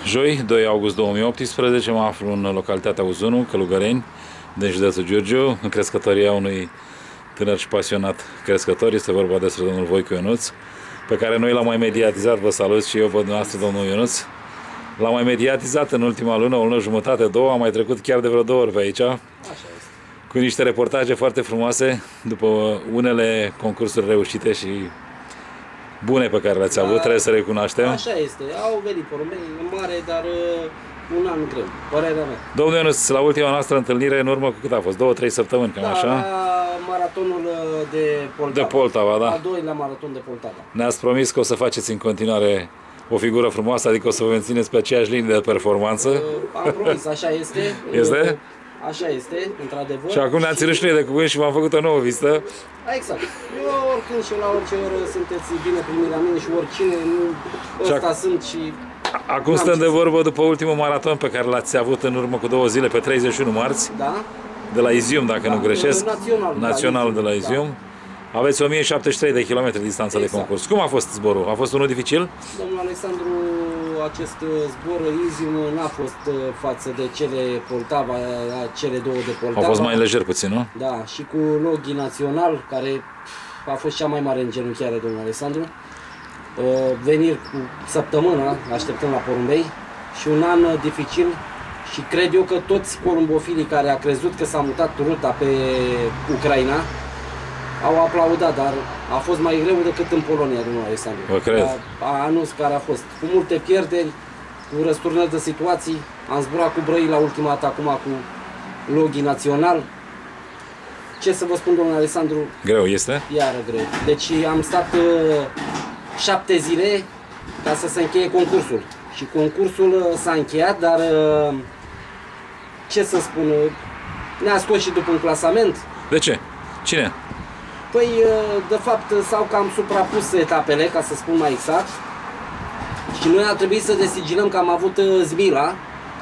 Joi, 2 august 2018, mă aflu în localitatea Uzunu, Călugăreni, din județul Giurgiu, în crescătoria unui tânăr și pasionat crescător. Este vorba despre domnul Voicu Ionuț, pe care noi l-am mai mediatizat, vă salut și eu pe dumneavoastră, domnul Ionuț. L-am mai mediatizat în ultima lună, o lună jumătate, două, am mai trecut chiar de vreo 2 ori pe aici, cu niște reportaje foarte frumoase, după unele concursuri reușite și bune pe care le-ați avut, trebuie să recunoaștem. Așa este, au venit porumbei mare, dar un an greu, părerea mea. Domnul Ionuț, la ultima noastră întâlnire, în urmă cu cât a fost? 2-3 săptămâni, cam așa? La maratonul de Poltava. De Poltava, da. Al doilea maraton de Poltava. Ne-ați promis că o să faceți în continuare o figură frumoasă, adică o să vă mențineți pe aceeași linie de performanță. Am promis, așa este. Este? Așa este, într-adevăr. Și acum ne-ați ținut și noi de cuvânt și v-am făcut o nouă vizită. Exact. Eu oricând și la orice oră sunteți bine primiți la mine și oricine, ăsta sunt și... Acum stăm de vorbă după ultimul maraton pe care l-ați avut în urmă cu 2 zile, pe 31 marți. Da. De la Izium, dacă nu greșesc. Național de la Izium. Da. Aveți 1073 de kilometri distanță de concurs. Cum a fost zborul? A fost unul dificil? Domnul Alexandru, acest zbor Izium n-a fost față de cele Poltava, cele două de Poltava. Au fost mai lejer puțin, nu? Da, și cu Loghi Național, care a fost cea mai mare îngenunchiare, domnul Alexandru. Veniri cu săptămâna, așteptăm la porumbei, și un an dificil. Și cred eu că toți porumbofilii care a crezut că s-a mutat ruta pe Ucraina au aplaudat, dar a fost mai greu decât în Polonia, domnul Alexandru. Vă cred. Anunț care a fost cu multe pierderi, cu răsturnări de situații. Am zburat cu Brăila ultima dată acum cu Loghi Național. Ce să vă spun, domnul Alexandru? Greu este? Iară greu. Deci am stat 7 zile ca să se încheie concursul. Și concursul s-a încheiat, dar ce să spun, ne-a scos și după un clasament. De ce? Cine? Păi, de fapt, s-au cam suprapus etapele, ca să spun mai exact. Și noi a trebuit să desigilăm că am avut Zmila.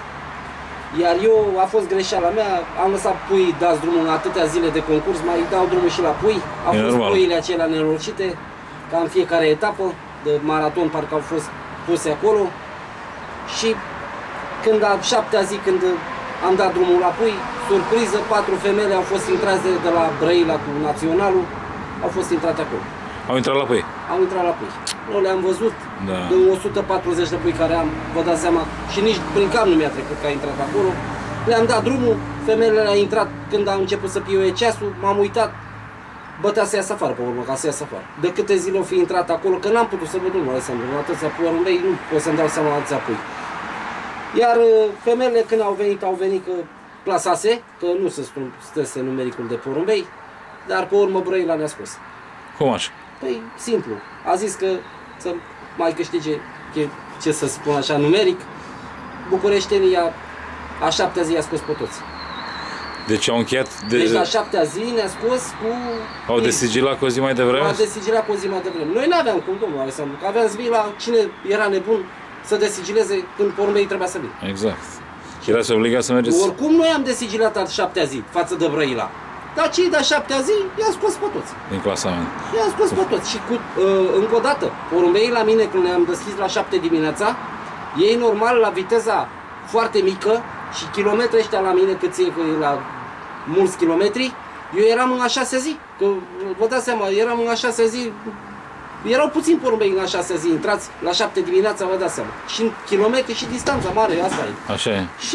Iar eu, a fost greșeala mea, am lăsat pui, dați drumul în atâtea zile de concurs, mai dau drumul și la pui. Au fost puiile acelea nenorocite, ca în fiecare etapă de maraton, parcă au fost puse acolo. Și când a 7-a zi, când am dat drumul la pui, surpriză, 4 femele au fost intrate de la Brăila cu Naționalul, au fost intrate acolo. Au intrat la pui? Au intrat la pui. Nu le-am văzut, da. De 140 de pui care am, vă dați seama, și nici prin cap nu mi-a trecut că a intrat acolo. Le-am dat drumul, femeile au intrat când a început să piuie ceasul, m-am uitat, bătea să iasă afară pe urmă, ca să iasă afară. De câte zile au fi intrat acolo, că n-am putut să văd, domnul Alexandru, atâția porumbei, nu pot să-mi dau seama atâția pui. Iar femeile când au venit că clasase, că nu se stăse numericul de porumbei, dar pe urmă Brăila ne-a scos. Cum așa? Păi, simplu. A zis că să mai câștige, ce să spun așa, numeric. Bucureștenii a 7-a zi i-a scos pe toți. Deci au încheiat... Deci la 7-a zi ne-a scos cu... Au desigilat cu o zi mai devreme? Au desigilat cu o zi mai devreme. Noi n-aveam cum, domnul Alexandru, că aveam Zmila, cine era nebun să desigileze când porumbei trebuia să vină. Exact. Erați obligat să mergeți... Oricum noi am desigilat a 7-a zi față de Brăila. Dar cei de 7-a zi i-a scos pe toți. Din clasament. I-a scos pe toți. Și încă o dată, porumbeii la mine, când ne-am deschis la 7 dimineața, ei normal la viteza foarte mică și kilometri ăștia la mine, cât e la mulți kilometri, eu eram în a 6-a zi. Că vă dați seama, eram în a 6-a zi, erau puțini porumbei în a 6-a zi, intrați la 7 dimineața, vă dați seama. Și în kilometri și distanța mare, asta e. Așa e. Și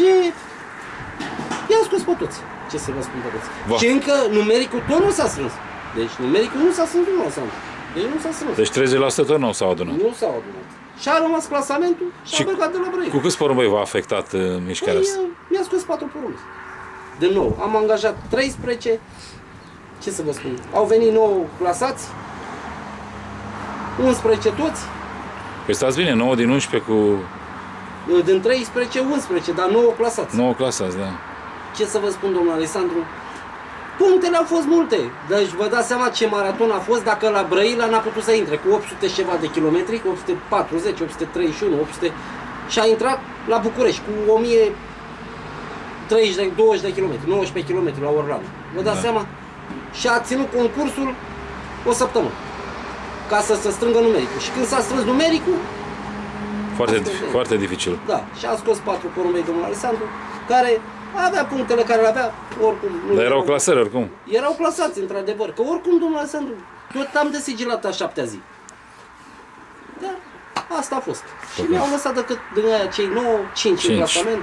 i-am scos pe toți. Ce să vă spun pe toți. Și încă numericul tot nu s-a strâns. Deci numericul nu s-a strâns, nu s-a strâns. Deci nu s-a strâns. Deci 30% tot nu s-au adunat. Nu s-au adunat. Și a rămas clasamentul și a plecat de la Brăila. Cu câți porumbei v-a afectat mișcarea asta? Mi-a scos 4 porumbi. De nou, am angajat 13. Ce să vă spun? Au venit 9 clasați. 11 toți. Păi stați bine, 9 din 11 cu... Din 13, 11, dar 9 clasați. 9 clasați, da. Ce să vă spun, domnul Alexandru? Punctele au fost multe. Deci vă dați seama ce maraton a fost dacă la Brăila n-a putut să intre cu 800 ceva de kilometri, cu 840, 831, 800 și a intrat la București cu 1020 de kilometri, 19 km la Orlan. Vă dați seama? Și a ținut concursul o săptămână ca să se strângă numericul. Și când s-a strâns numericul, Foarte dificil. Da, și a scos 4 porumbei domnul Alexandru, care avea punctele care le avea, oricum. Dar erau clasări oricum. Erau clasați, într-adevăr, că oricum domnul Alexandru, tot am desigilat a 7-a zi. Dar asta a fost. Și mi-au lăsat decât din aia cei 9, 5 în clasament.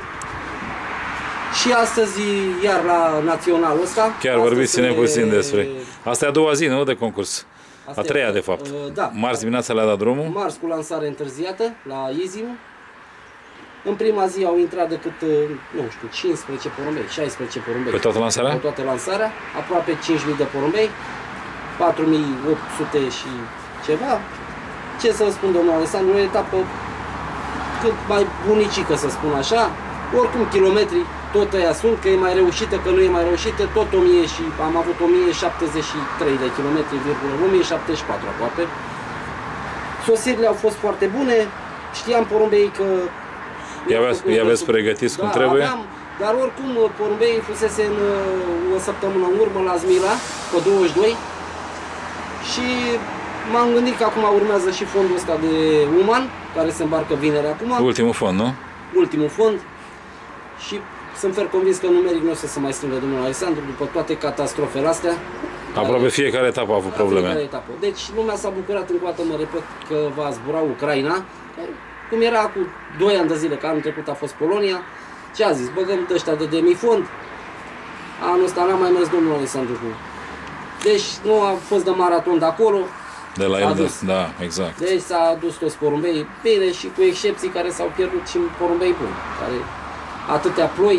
Și astăzi, iar la naționalul ăsta... Chiar vorbiți-ne puțin despre... Asta e a doua zi, nu, de concurs? A treia, de fapt. Da. Marți dimineața le-a dat drumul. Marți cu lansare întârziată la Izimu. În prima zi au intrat decât, nu știu, 15 porumbei, 16 porumbei. Pe toată lansarea? Pe toată lansarea. Aproape 5.000 de porumbei. 4.800 și ceva. Ce să spun, domnul Alexandru, o etapă cât mai bunicică, să spun așa. Oricum, kilometrii tot aia sunt, că e mai reușită, că nu e mai reușită, tot 1000 și am avut 1073 de kilometri, 1074 aproape. Sosirile au fost foarte bune, știam porumbei că... I-aveți pregătiți cum trebuie? Aveam, dar oricum porumbei fusese în o săptămână în urmă la Zmila, pe 22, și m-am gândit că acum urmează și fondul ăsta de Uman, care se îmbarcă vineri acum. Ultimul fond, nu? Ultimul fond. Și sunt fer convins că numeric nu o să se mai strângă domnul Alexandru după toate catastrofele astea. Aproape fiecare etapă a avut probleme. Deci lumea s-a bucurat încă o dată, mă repet, că va zbura Ucraina, cum era cu 2 ani de zile, că anul trecut a fost Polonia. Ce a zis? Băgăm de ăștia de demifond. Anul ăsta n-a mai mers domnul Alexandru. Deci nu a fost de maraton de acolo. De la el, da, exact. Deci s-a adus toți porumbei bine și cu excepții care s-au pierdut și porumbei buni, care atâtea ploi.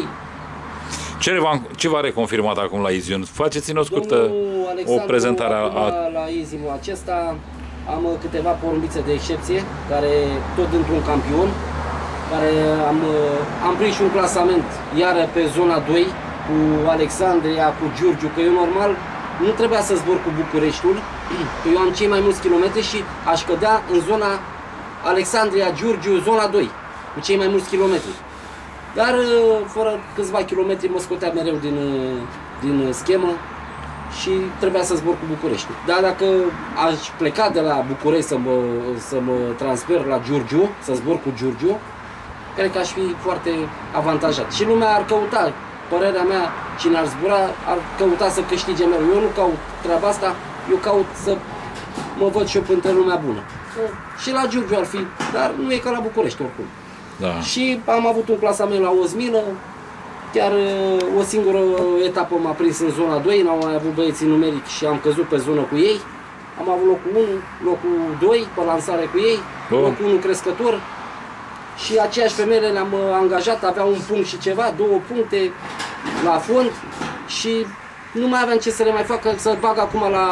Ce v-a reconfirmat acum la Izium? Faceți-ne o scurtă o prezentare la Izimul acesta am câteva porumbițe de excepție, care tot dintr-un campion, care am prins și un clasament, iară pe zona 2, cu Alexandria, cu Giurgiu, că eu normal nu trebuia să zbor cu Bucureștiul, că eu am cei mai mulți kilometri și aș cădea în zona Alexandria, Giurgiu, zona 2, cu cei mai mulți kilometri. Dar fără câțiva kilometri mă scotea mereu din schemă și trebuia să zbor cu București. Dar dacă aș pleca de la București să mă transfer la Giurgiu, să zbor cu Giurgiu, cred că aș fi foarte avantajat. Și lumea ar căuta, părerea mea, cine ar zbura, ar căuta să câștige mereu. Eu nu caut treaba asta, eu caut să mă văd și eu între lumea bună. Și la Giurgiu ar fi, dar nu e ca la București oricum. Da. Și am avut un clasament la Ozmină, chiar o singură etapă m-a prins în zona 2, n-au mai avut băieții numeric și am căzut pe zonă cu ei. Am avut locul 1, locul 2 pe lansare cu ei, locul 1 crescător și aceeași femeie le-am angajat, avea un punct și ceva, 2 puncte la fond și nu mai aveam ce să le mai fac, să bag acum la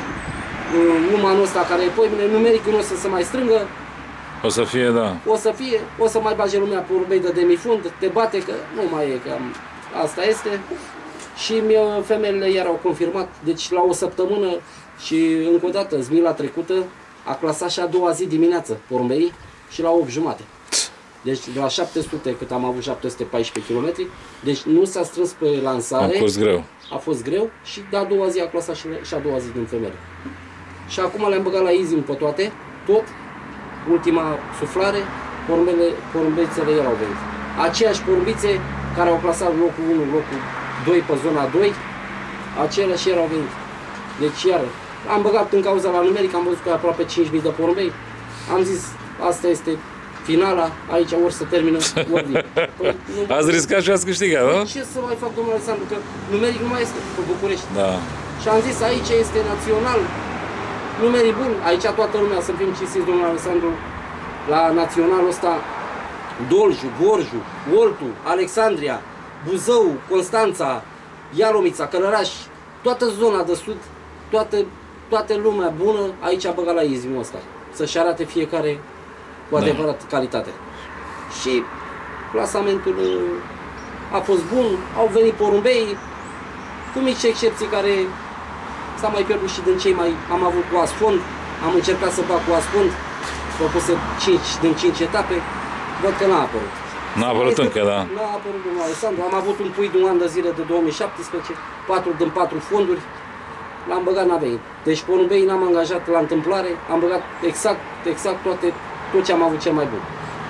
umanul ăsta care e poimine, numeric nu o să se mai strângă. O să fie, da. O să mai bage lumea porumbei de demifund, te bate că nu mai e, că asta este. Și femeile iar au confirmat, deci la o săptămână și încă o dată, Zmila trecută, a clasat și a doua zi dimineață porumbei și la 8 jumate. Deci de la 700, cât am avut 714 km, deci nu s-a strâns pe lansare. A fost greu. A fost greu și de a doua zi a clasat și a doua zi din femeie. Și acum le-am băgat la Izim pe toate, tot. Ultima suflare, porumbețele erau venit. Aceeași porumbițe care au clasat locul 1, locul 2 pe zona 2, aceleași erau venit. Deci iar, am băgat în cauza la numeric, am văzut că aproape 5.000 de porumbei. Am zis, asta este finala, aici ori să termină, ori vin. Păi, ați riscat și ați câștigat, nu? Ce să mai fac, domnul Alexandru, că numeric nu mai este pe București. Da. Și am zis, aici este național, numerii buni, aici toată lumea, să fim cinstiți, domnul Alexandru, la naționalul ăsta, Dolju, Gorju, Oltu, Alexandria, Buzău, Constanța, Ialomița, Călăraș, toată zona de sud, toată lumea bună, aici a băgat la Izimul ăsta, să-și arate fiecare cu adevărat calitate. Și clasamentul a fost bun, au venit porumbei, cu mici excepții care s-a mai pierdut și din cei mai... Am avut cu asfond, am încercat să bag cu asfond, propuse 5 din 5 etape, văd că n-a apărut. N-a apărut încă, da. N-a apărut, domnul Alexandru. Am avut un pui de un an de zile de 2017, 4 din 4 fonduri, l-am băgat, n-a venit. Deci porumbei n-am angajat la întâmplare, am băgat exact tot ce am avut cel mai bun.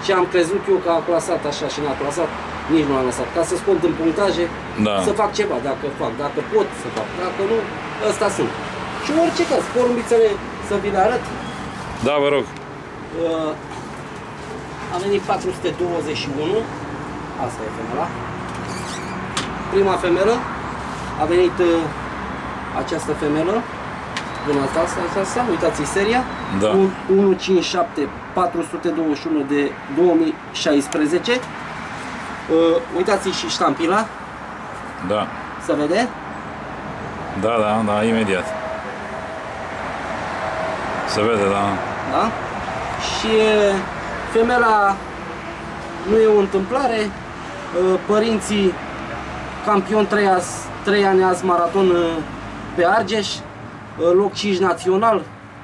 Și am crezut eu că a clasat așa și n-a clasat, nici nu am lăsat. Ca să scot în punctaje, Da. să fac ceva, dacă fac, dacă pot să fac, dacă nu, ăsta sunt. Și în orice caz, porumbițele să vi le arăt. Da, vă rog. A venit 421, asta e femela. Prima femelă, a venit această femelă, bună asta, uitați-i seria, Da. 157 421 de 2016. Uitați-i și ștampila, Da. se vede? Da, imediat. Se vede, da. Da? Și femela nu e o întâmplare, părinții campion 3 ani azi maraton pe Argeș, loc 5 național,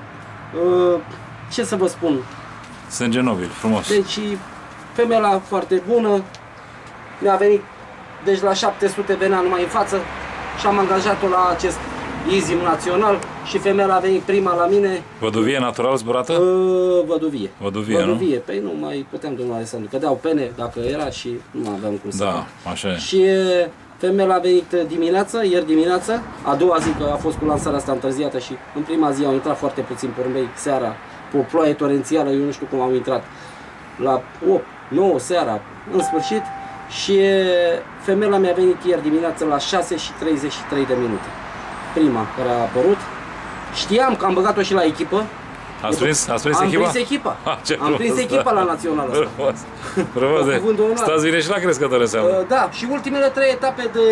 ce să vă spun, Sânge nobil, frumos. deci femela foarte bună, mi-a venit, deci la 700 venea numai în față și am angajat-o la acest Izim național și femela a venit prima la mine. Văduvie natural zburată? Văduvie. Văduvie, nu? Păi nu mai puteam, domnul Alexandru, cădeau pene dacă era și nu aveam cum să Da, fac. așa e. Și femeia a venit dimineață, ieri dimineață, a doua zi că a fost cu lansarea asta întârziată și în prima zi au intrat foarte puțin porumbei seara, pe o ploaie torențială, eu nu știu cum au intrat, la 8, 9 seara, în sfârșit, și femeia mi-a venit ieri dimineață la 6 și 33 de minute. Prima care a apărut. Știam că am băgat-o și la echipă. Ați prins Am echipa? prins echipa. Ce Am prins frumos, echipa da. la națională asta. Frumos de. Cuvânt de onoare. Stați bine și la crescători înseamnă. Da, și ultimele 3 etape de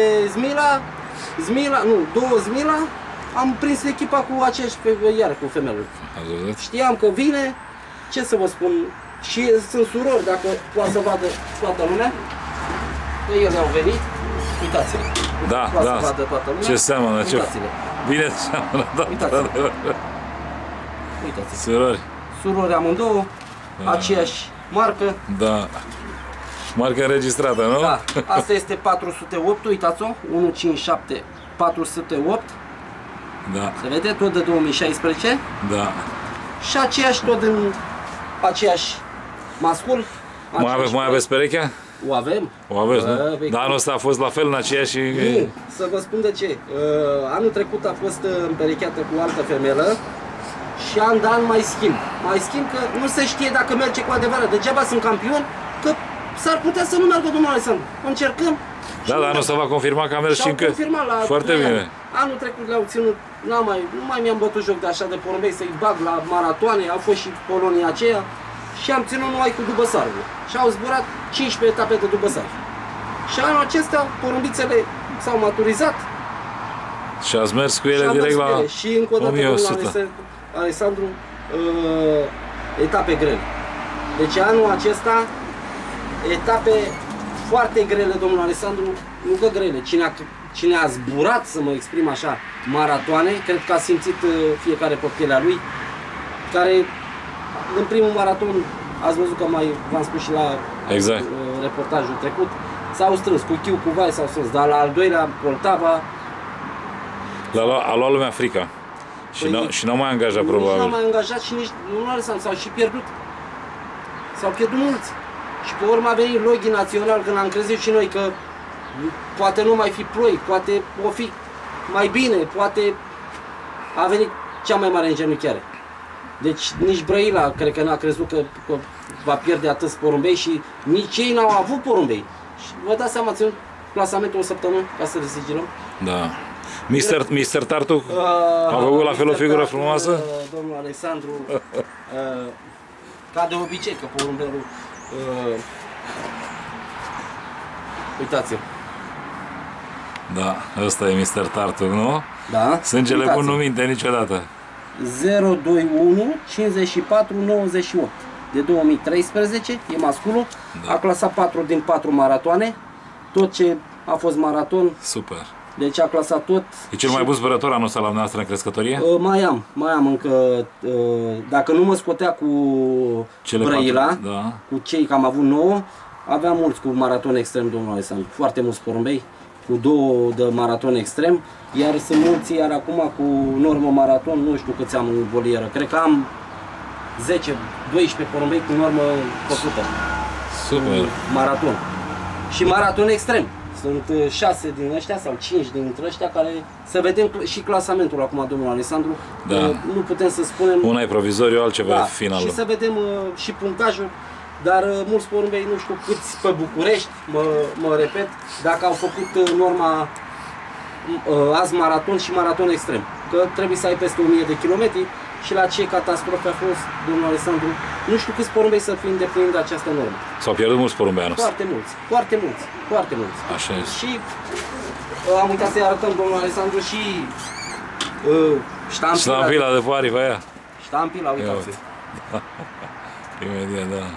Zmila, două Zmila, am prins echipa cu aceeași, iar cu femelul. Ați văzut? Știam că vine, ce să vă spun, și sunt surori, dacă poate să vadă toată lumea, că ele au venit, uitați-le. Da, Poate da. să vadă toată lumea. Ce seamănă, ce Uitați-le. bine seamănă, da. Uitați-le. da. Uitați-le. Surori. Surori amândouă, aceeași marcă. Da. Marca înregistrată, nu? Da, asta este 408, uitați-o, 157 408, Da. se vede, tot de 2016. Da. Și aceeași, tot în aceeași mascul. Mai aveți perechea? O avem. O aveți, nu? Păi, Dar anul ăsta a fost la fel în aceeași... nu, să vă spun de ce. Anul trecut a fost împerecheată cu altă femelă și an de an mai schimb. Mai schimb că nu se știe dacă merge cu adevărat. Degeaba sunt campion, că s-ar putea să nu meargă, domnul Alexandru. Încercăm. Da, dar anul ăsta va confirma că a mers și încă... confirmat la Foarte 3 ani. bine. Anul trecut le-au ținut, nu mai mi-am bătut joc de așa de porumbei să-i bag la maratoane, a fost și Polonia aceea și am ținut numai cu Dubăsarul. Și au zburat 15 etape de Dubăsar. Și anul acesta porumbițele s-au maturizat. Și ați mers cu ele și am direct mers cu la ele. Și încă o dată, domnul 1100. Alexandru, etape grele. Deci anul acesta, etape foarte grele, domnul Alexandru, nu că grele. Cine a zburat, să mă exprim așa, maratoane, cred că a simțit fiecare pe pielea lui, care în primul maraton, ați văzut că v-am spus și la Exact. reportajul trecut, s-au strâns cu chiu, cu vai s-au strâns, dar la al doilea, Poltava, A luat lumea frica. Și n-au mai angajat, nici nu probabil. au mai angajat și nici nu are s-au și pierdut. S-au pierdut mulți. Și pe urmă a venit Loghi Național, când am crezut și noi că poate nu mai fi ploi, poate o fi mai bine, poate a venit cea mai mare îngenunchiare. Deci nici Brăila cred că n-a crezut că va pierde atâți porumbei și nici ei n-au avut porumbei. Și vă dați seama, ținut clasamentul o săptămână ca să desigilăm. Da. Mister Tartu a făcut la fel o figură frumoasă? Domnul Alexandru, ca de obicei, că porumbelul, uitați-l. Da, ăsta e Mister Tartu, nu? Da? Sângele bun Uitați-l. nu minte niciodată. 021 54 98 de 2013, e masculul, Da. a clasat 4 din 4 maratoane, tot ce a fost maraton, Super. deci a clasat tot. E cel mai bun zburător anul ăsta la noastră în crescătorie? Mai am încă, dacă nu mă scotea cu Brăila, patru, da. cu cei că am avut 9, aveam mulți cu maraton extrem, domnul Alexandru, foarte mulți porumbei, cu 2 de maraton extrem, iar sunt mulți, iar acum cu normă maraton, nu știu câți am în volieră, cred că am 10-12 porumbei cu normă făcută. Super. Maraton. Și maraton extrem. Sunt 6 din ăștia sau 5 dintre ăștia care să vedem și clasamentul acum, domnul Alexandru. Da. Nu putem să spunem. Una e provizoriu, altceva e finalul. Și să vedem și punctajul. Dar mulți porumbei, nu știu câți pe București, mă repet, dacă au făcut norma azi maraton și maraton extrem. Că trebuie să ai peste 1000 de kilometri și la ce catastrofe a fost, domnul Alexandru, nu știu câți porumbei să fi îndeplinind această normă. S-au pierdut mulți porumbei anul ăsta. Foarte mulți, foarte mulți, foarte mulți. Așa este. Și am uitat să-i arătăm, domnul Alexandru, și Ștampila de pari pe aia. Ștampila, uitați. Imediat, da.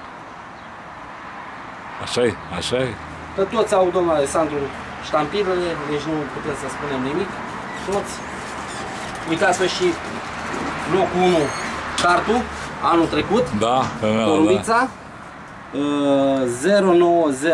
Așa-i, așa-i. Că toți au, domnul Alexandru, ștampilele, deci nu putem să spunem nimic. Toți. Uitați-vă și locul 1, cartul, anul trecut. Da, pe mea, Porumbița, 090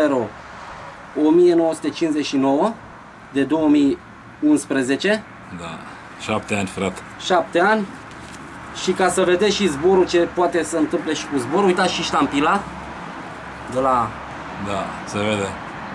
1959 de 2011. Da, 7 ani, frate. 7 ani. Și ca să vedeți și zborul, ce poate să întâmple și cu zborul, uitați și ștampila de la... Da, se vede.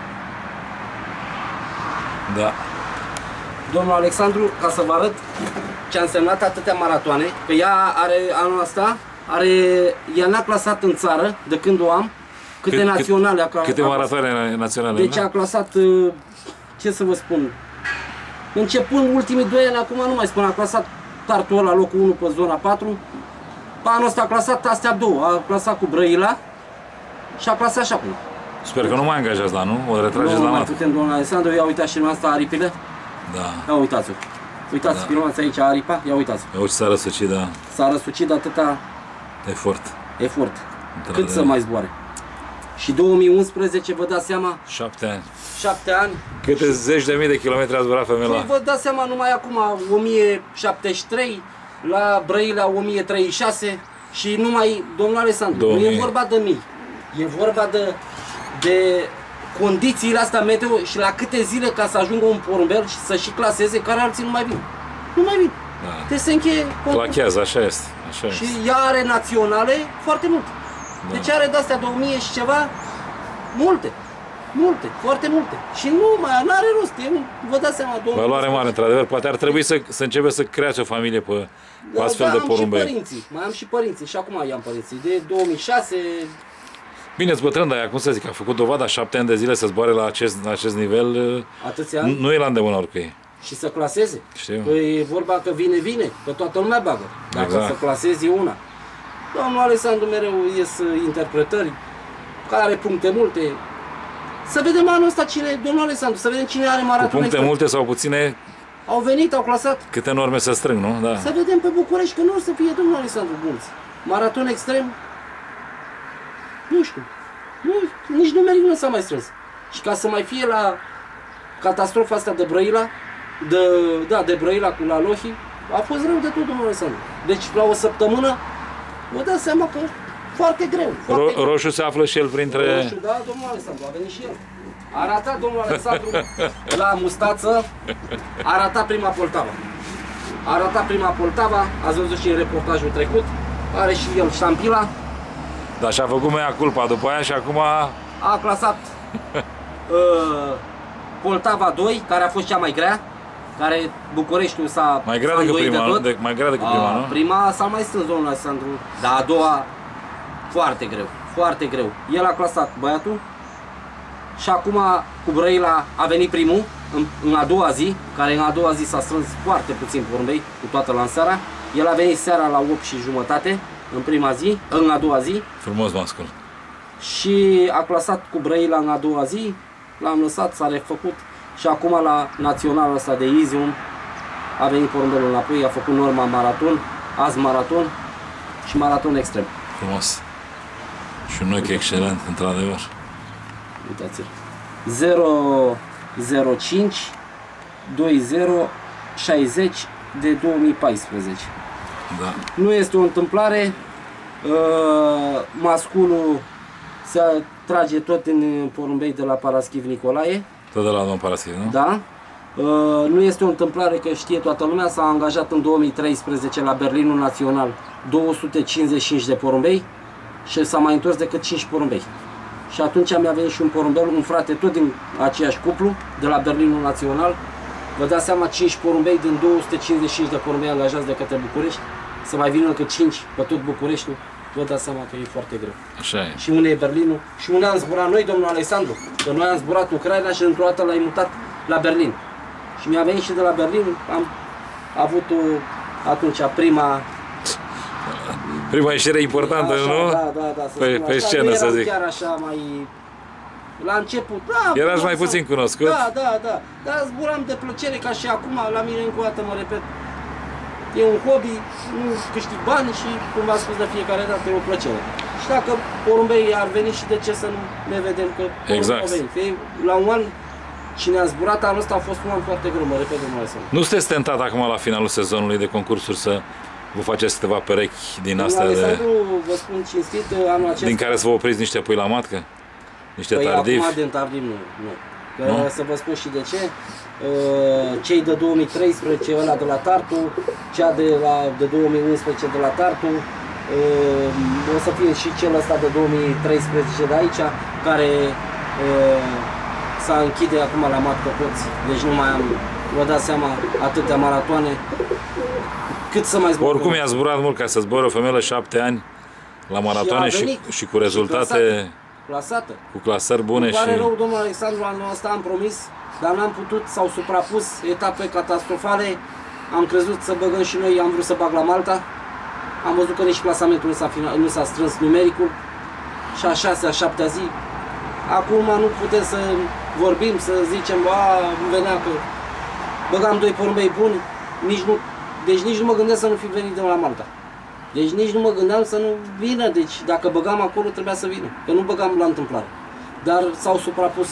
Da. Domnul Alexandru, ca să vă arăt ce a însemnat atâtea maratoane, că ea are, anul ăsta, ea n-a clasat în țară, de când o am, câte naționale a clasat. Câte maratoane naționale? Deci a clasat, ce să vă spun, începând ultimii 2 ani, acum nu mai spun, a clasat tartul ăla, locul 1 pe zona 4, pe anul ăsta a clasat astea două, a clasat cu Brăila și a clasat și acum. Sper că nu mai angajați la, nu? O retrageți nu la mai nat. putem, domnul Alexandru, ia uitați și asta aripile. Da. Ia uitați-o. Uitați, Da. filmați aici aripa, ia uitați. Eu ce s-a răsucit, da. S-a răsucit de atâta Efort. efort. Da, Cât da. să mai zboare? Și 2011, vă dați seama, 7 ani. 7 ani. Câte zeci de mii de kilometri a zburat femeia? Și vă dați seama, numai acum 1073, la Brăila 1036 și numai, domnul Alexandru, 2000. nu e vorba de mii, e vorba de condițiile astea meteo și la câte zile ca să ajungă un porumbel și să și claseze, care alții nu mai vin. Nu mai vin. Da. Deci se încheie concursul. Plachează, așa este. Așa Și este. ea are naționale foarte multe. Da. Deci are de-astea de 1000 și ceva, multe. Multe, foarte multe. Și nu mai are rost. Vă dați seama, domnul. Valoare mare, într-adevăr. Poate ar trebui să începeți să creați o familie pe astfel de am și porumbei. părinții. Mai am și părinții. Și acum i-am părinții. De 2006. Bine, bătrân, dar acum să zic, a făcut dovada 7 ani de zile să zboare la acest nivel. Atâția ani. Nu e la îndemână oricui. Și să claseze. Știu. Că e vorba că vine. Că toată lumea bagă. Dacă Exact. să clasezi e una. Domnul Alexandru mereu ies interpretări care are puncte multe. Să vedem anul ăsta cine, domnul Alexandru, să vedem cine are Cu maraton puncte extrem. multe sau puține, Au venit, au clasat. câte norme se strâng, nu? Da. Să vedem pe București, că nu o să fie, domnul Alexandru, mulți. Maraton extrem, nu știu. Nici numeric nu s-a mai strâns. Și ca să mai fie la catastrofa asta de Brăila, de Brăila cu la Lohi, a fost rău de tot, domnul Alexandru. Deci la o săptămână, vă dați seama că foarte greu. Foarte greu. Roșu se află și el printre... Roșu, da, domnul Alexandru, a venit și el. A ratat domnul Alexandru la mustață, a ratat prima Poltava. A ratat prima Poltava, ați văzut și în reportajul trecut, are și el ștampila, Dar și-a făcut mea culpa după aia și acum... a clasat Poltava 2, care a fost cea mai grea, care Bucureștiul s-a Mai grea decât îndoit prima, de tot. mai grea decât prima, nu? Prima s-a mai strâns, domnul Alexandru, dar a doua foarte greu, foarte greu. El a clasat băiatul și acum cu Brăila a venit primul în a doua zi, care în a doua zi s-a strâns foarte puțin porumbei cu toată lansarea. El a venit seara la 8:30 în prima zi, în a doua zi Frumos mascul. și a clasat cu Brăila în a doua zi, l-am lăsat, s-a refăcut și acum la naționalul ăsta de Izium a venit porumbelul înapoi, a făcut norma maraton, azi maraton și maraton extrem. Frumos. Și un ochi excelent, într-adevăr. Uitați-l. 005 20 60 de 2014. Da. Nu este o întâmplare. Masculul se trage tot în porumbei de la Paraschiv Nicolae. Tot de la domnul Paraschiv, nu? Da? Nu este o întâmplare, că știe toată lumea, s-a angajat în 2013 la Berlinul Național 255 de porumbei și s-a mai întors decât 5 porumbei. Și atunci mi-a venit și un porumbel, un frate tot din aceeași cuplu, de la Berlinul Național. Vă dați seama, 5 porumbei din 255 de porumbei angajați de către București, să mai vină încă 5 pe tot Bucureștiul, vă dați seama că e foarte greu. Așa e. Și unde e Berlinul, și unde am zburat noi, domnul Alexandru, că noi am zburat Ucraina și într-o dată l-ai mutat la Berlin. Și mi-a venit și de la Berlin, am avut atunci Prima ieșire importantă, așa, nu? Da, Pe scenă, să zic. Chiar așa mai... La început, da. Erați mai puțin cunoscut? Da. Dar zburam de plăcere, ca și acum, la mine încă o dată, mă repet. E un hobby, nu câștig bani și, cum v-am spus de fiecare dată, e o plăcere. Și dacă porumbei ar veni, și de ce să nu ne vedem că exact. La un an, cine a zburat anul ăsta a fost un an foarte greu, mă repet, domnule Alexandru. Nu sunteți tentat acum la finalul sezonului de concursuri să vă faceți câteva perechi din astea vă spun cinstit, anul acesta... din care să vă opriți niște pui la matcă? Niște tardivi? Acum din tardiv nu. Că să vă spun și de ce. Cei de 2013, ăla de la Tartu, cea de 2011 de la Tartu, o să fie și cel ăsta de 2013 de aici, care s-a închide acum la matcă toți. Deci nu mai am, vă dați seama, atâtea maratoane. Cât să mai zbor? Oricum i-a zburat mult ca să zboare o femeie 7 ani la maratoane și cu rezultate... Clasată. Cu clasări bune. Îmi pare rău, domnul Alexandru, anul ăsta am promis, dar n-am putut, s-au suprapus etape catastrofale. Am crezut să băgăm și noi, am vrut să bag la Malta. Am văzut că nici clasamentul nu s-a strâns numericul. Și a 6-a, 7-a zi. Acum nu putem să vorbim, să zicem, nu venea că băgam 2 porumbei buni, deci nici nu mă gândeam să nu fi venit de la Malta. Deci nici nu mă gândeam să nu vină, deci dacă băgam acolo trebuia să vină, că nu băgam la întâmplare. Dar s-au suprapus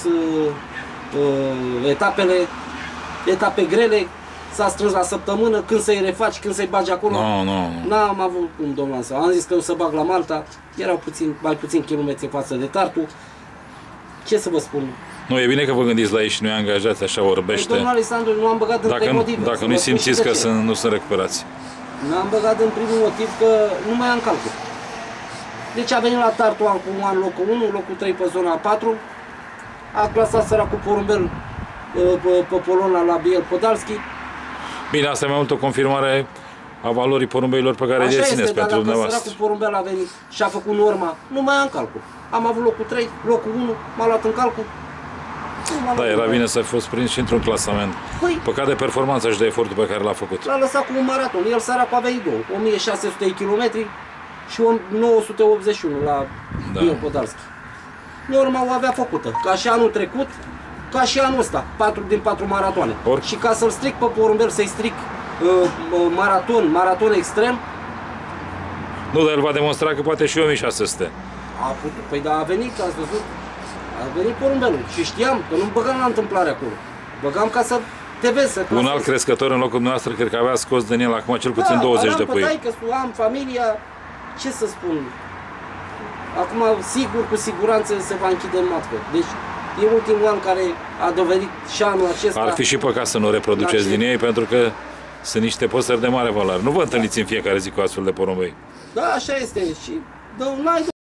etape grele, s-a strâns la săptămână, când să-i refaci, când să-i bagi acolo. N-am avut cum, domnul Ansa. Am zis că o să bag la Malta, erau mai puțin kilometri față de Tartu. Ce să vă spun? Nu, e bine că vă gândiți la ei și nu-i angajați, așa orbește. Domnul Alexandru, nu am băgat în trei motive. Dacă nu-i simțiți că nu sunt recuperați. N-am băgat în primul motiv că nu mai am calcul. Deci a venit la Tartu cu un an locul 1, locul 3 pe zona 4. A clasat săracul porumbel pe Polona la Biel Podalski. Bine, asta e mai mult o confirmare a valorii porumbeilor pe care le dețineți pentru dumneavoastră. Săracul porumbel a venit și a făcut norma, nu mai am calcul. Am avut locul 3, locul 1, m-a luat în calcul. Da, era bine să fi fost prins și într-un clasament. Păcat de performanță și de efortul pe care l-a făcut. L-a lăsat cu un maraton. El, săracul, a venit 1600 de kilometri și 981 la Biel Podalski. Norma o avea făcută, ca și anul trecut, ca și anul ăsta, 4 din 4 maratoane. Și ca să-l stric pe porumbel, să-i stric maraton extrem. Nu, dar el va demonstra că poate și 1600. A putut, păi da, a venit, ați văzut. A venit porumbelul și știam că nu băgam la întâmplare acolo. Băgam ca să te vezi, să un alt crescător în locul dumneavoastră cred că avea scos din el acum cel puțin 20 de pui. Da, am familia, ce să spun. Acum, sigur, cu siguranță se va închide în matcă. Deci, e ultimul an care a dovedit și anul acesta. Ar fi și păcat să nu reproduceți din ei, pentru că sunt niște păsări de mare valoare. Nu vă întâlniți în fiecare zi cu astfel de porumbei. Da, așa este. Și n-ai